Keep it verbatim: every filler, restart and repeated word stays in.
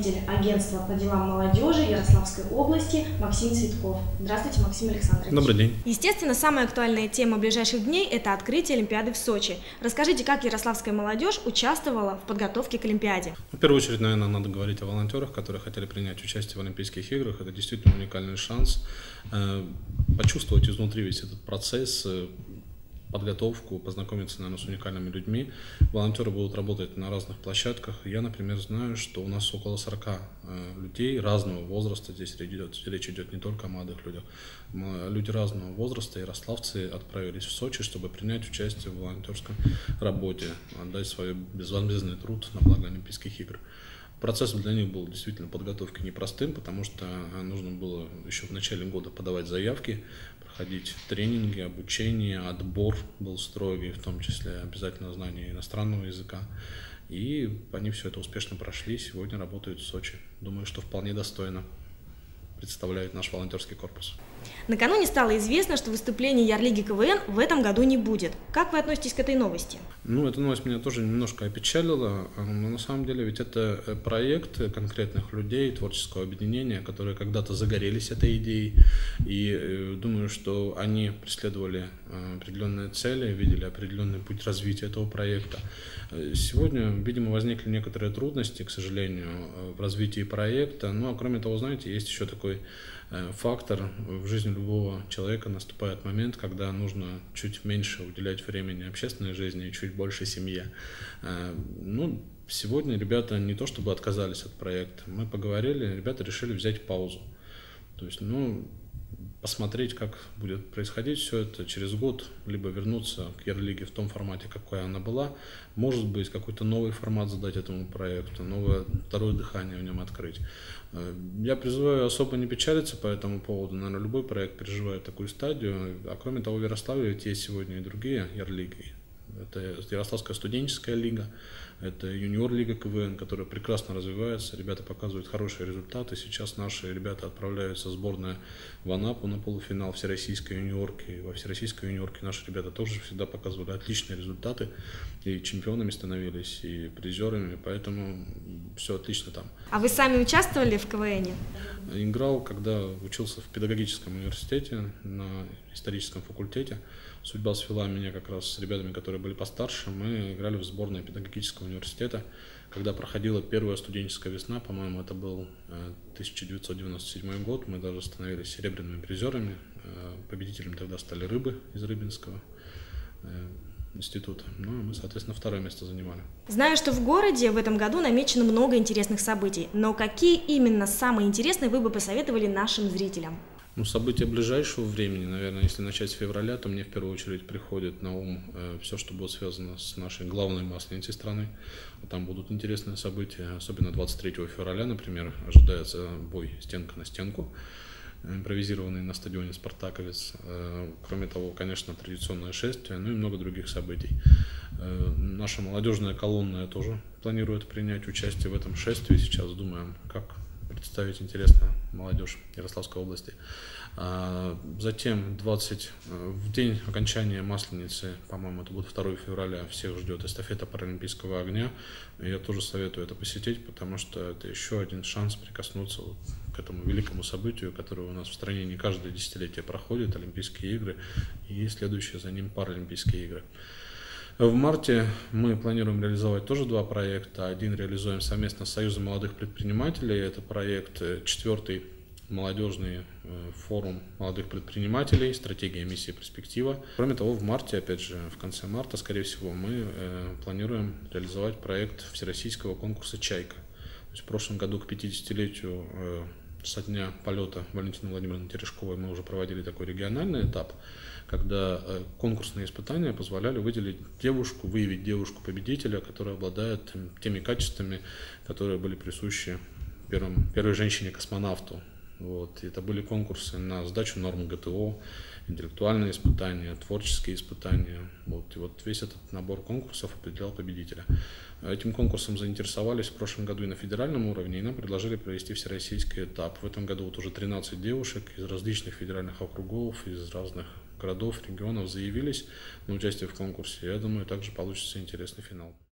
руководитель агентства по делам молодежи Ярославской области Максим Цветков. Здравствуйте, Максим Александрович. Добрый день. Естественно, самая актуальная тема ближайших дней – это открытие Олимпиады в Сочи. Расскажите, как ярославская молодежь участвовала в подготовке к Олимпиаде? В первую очередь, наверное, надо говорить о волонтерах, которые хотели принять участие в Олимпийских играх. Это действительно уникальный шанс э, почувствовать изнутри весь этот процесс, э, подготовку, познакомиться, наверное, с уникальными людьми. Волонтеры будут работать на разных площадках. Я, например, знаю, что у нас около сорока э, людей разного возраста. Здесь речь идет, речь идет не только о молодых людях. Люди разного возраста, ярославцы, отправились в Сочи, чтобы принять участие в волонтерской работе, отдать свой безвозмездный труд на благо Олимпийских игр. Процесс для них был действительно подготовки непростым, потому что нужно было еще в начале года подавать заявки, проходить тренинги, обучение, отбор был строгий, в том числе обязательно знание иностранного языка. И они все это успешно прошли, сегодня работают в Сочи. Думаю, что вполне достойно представляют наш волонтерский корпус. Накануне стало известно, что выступление Ярлиги КВН в этом году не будет. Как вы относитесь к этой новости? Ну, эта новость меня тоже немножко опечалила, но на самом деле ведь это проект конкретных людей, творческого объединения, которые когда-то загорелись этой идеей, и думаю, что они преследовали определенные цели, видели определенный путь развития этого проекта. Сегодня, видимо, возникли некоторые трудности, к сожалению, в развитии проекта, ну, а кроме того, знаете, есть еще такой фактор: в жизни любого человека наступает момент, когда нужно чуть меньше уделять времени общественной жизни и чуть больше семье. Ну, сегодня ребята не то чтобы отказались от проекта, мы поговорили, ребята решили взять паузу. То есть, ну, посмотреть, как будет происходить все это через год, либо вернуться к Ярлиге в том формате, какой она была, может быть, какой-то новый формат задать этому проекту, новое, второе дыхание в нем открыть. Я призываю особо не печалиться по этому поводу, наверное, любой проект переживает такую стадию, а кроме того, в Ярославле ведь есть сегодня и другие Ярлиги. Это Ярославская студенческая лига, это юниор-лига КВН, которая прекрасно развивается, ребята показывают хорошие результаты. Сейчас наши ребята отправляются в сборную в Анапу на полуфинал всероссийской юниорки. Во всероссийской юниорке наши ребята тоже всегда показывали отличные результаты, и чемпионами становились, и призерами, поэтому все отлично там. А вы сами участвовали в КВНе? Играл, когда учился в педагогическом университете на историческом факультете. Судьба свела меня как раз с ребятами, которые были постарше. Мы играли в сборной педагогического университета, когда проходила первая студенческая весна, по-моему, это был тысяча девятьсот девяносто седьмой год. Мы даже становились серебряными призерами. Победителем тогда стали Рыбы из Рыбинского института. Ну, мы, соответственно, второе место занимали. Знаю, что в городе в этом году намечено много интересных событий, но какие именно самые интересные вы бы посоветовали нашим зрителям? Ну, события ближайшего времени, наверное, если начать с февраля, то мне в первую очередь приходит на ум э, все, что будет связано с нашей главной масленицей страны. Там будут интересные события, особенно двадцать третьего февраля, например, ожидается бой стенка на стенку, импровизированный на стадионе «Спартаковец». Э, кроме того, конечно, традиционное шествие, ну и много других событий. Э, наша молодежная колонна тоже планирует принять участие в этом шествии. Сейчас думаем, как представить интересно молодежь Ярославской области. Затем двадцать, в день окончания Масленицы, по-моему, это будет второго февраля, всех ждет эстафета паралимпийского огня. Я тоже советую это посетить, потому что это еще один шанс прикоснуться вот к этому великому событию, которое у нас в стране не каждое десятилетие проходит, Олимпийские игры, и следующие за ним Паралимпийские игры. В марте мы планируем реализовать тоже два проекта. Один реализуем совместно с Союзом молодых предпринимателей. Это проект четвертый молодежный форум молодых предпринимателей, стратегия, миссия, перспектива. Кроме того, в марте, опять же, в конце марта, скорее всего, мы планируем реализовать проект всероссийского конкурса «Чайка». То есть в прошлом году к пятидесятилетию со дня полета Валентины Владимировны Терешковой мы уже проводили такой региональный этап, когда конкурсные испытания позволяли выделить девушку, выявить девушку-победителя, которая обладает теми качествами, которые были присущи первым, первой женщине-космонавту. Вот. Это были конкурсы на сдачу норм ГТО, интеллектуальные испытания, творческие испытания. Вот. И вот весь этот набор конкурсов определял победителя. Этим конкурсом заинтересовались в прошлом году и на федеральном уровне, и нам предложили провести всероссийский этап. В этом году вот уже тринадцать девушек из различных федеральных округов, из разных городов, регионов заявились на участие в конкурсе. Я думаю, также получится интересный финал.